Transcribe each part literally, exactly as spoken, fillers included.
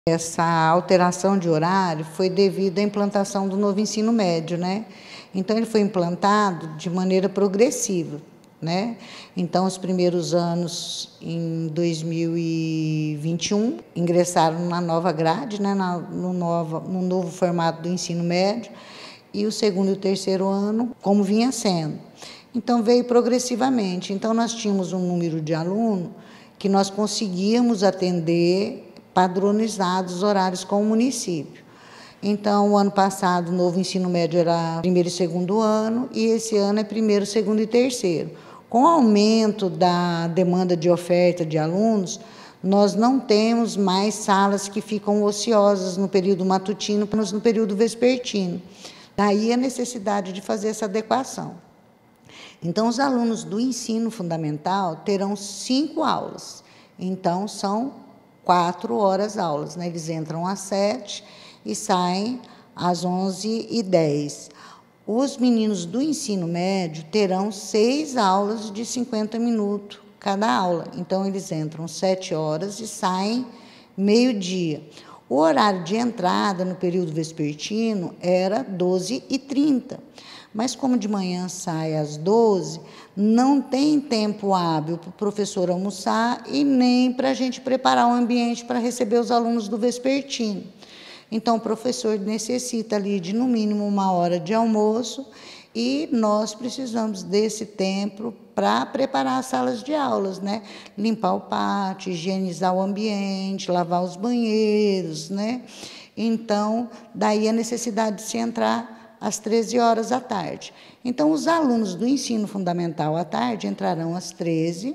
Essa alteração de horário foi devido à implantação do novo ensino médio, né? Então, ele foi implantado de maneira progressiva, né? Então, os primeiros anos, em dois mil e vinte e um, ingressaram na nova grade, né? Na, no, nova, no novo formato do ensino médio, e o segundo e o terceiro ano, como vinha sendo. Então, veio progressivamente. Então, nós tínhamos um número de alunos que nós conseguíamos atender padronizados horários com o município. Então, o ano passado, o novo ensino médio era primeiro e segundo ano, e esse ano é primeiro, segundo e terceiro. Com o aumento da demanda de oferta de alunos, nós não temos mais salas que ficam ociosas no período matutino, mas no período vespertino. Daí a necessidade de fazer essa adequação. Então, os alunos do ensino fundamental terão cinco aulas. Então, são quatro horas aulas, né? Eles entram às sete e saem às onze e dez. Os meninos do ensino médio terão seis aulas de cinquenta minutos cada aula. Então, eles entram sete horas e saem meio-dia. O horário de entrada no período vespertino era doze e trinta. Mas como de manhã sai às doze, não tem tempo hábil para o professor almoçar e nem para a gente preparar o ambiente para receber os alunos do vespertino. Então, o professor necessita ali de, no mínimo, uma hora de almoço e nós precisamos desse tempo para preparar as salas de aulas, né? Limpar o pátio, higienizar o ambiente, lavar os banheiros, né? Então, daí a necessidade de se entrar às treze horas da tarde. Então, os alunos do ensino fundamental à tarde entrarão às treze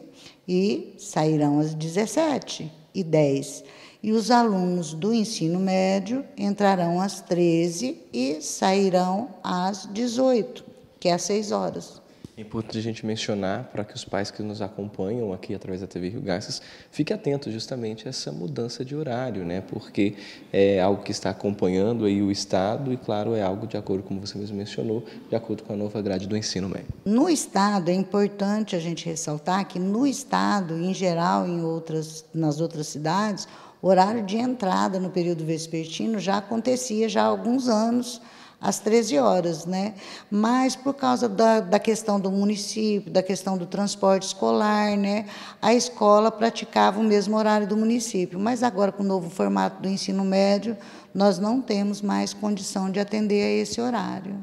e sairão às dezessete e dez. E os alunos do ensino médio entrarão às treze e sairão às dezoito, que é às seis horas. É importante a gente mencionar para que os pais que nos acompanham aqui através da T V Rio Garças fiquem atentos justamente a essa mudança de horário, né? Porque é algo que está acompanhando aí o Estado e, claro, é algo de acordo, como você mesmo mencionou, de acordo com a nova grade do ensino médio. No Estado, é importante a gente ressaltar que no Estado, em geral, em outras, nas outras cidades, o horário de entrada no período vespertino já acontecia já há alguns anos, às treze horas, né? Mas por causa da, da questão do município, da questão do transporte escolar, né? A escola praticava o mesmo horário do município, mas agora com o novo formato do ensino médio, nós não temos mais condição de atender a esse horário.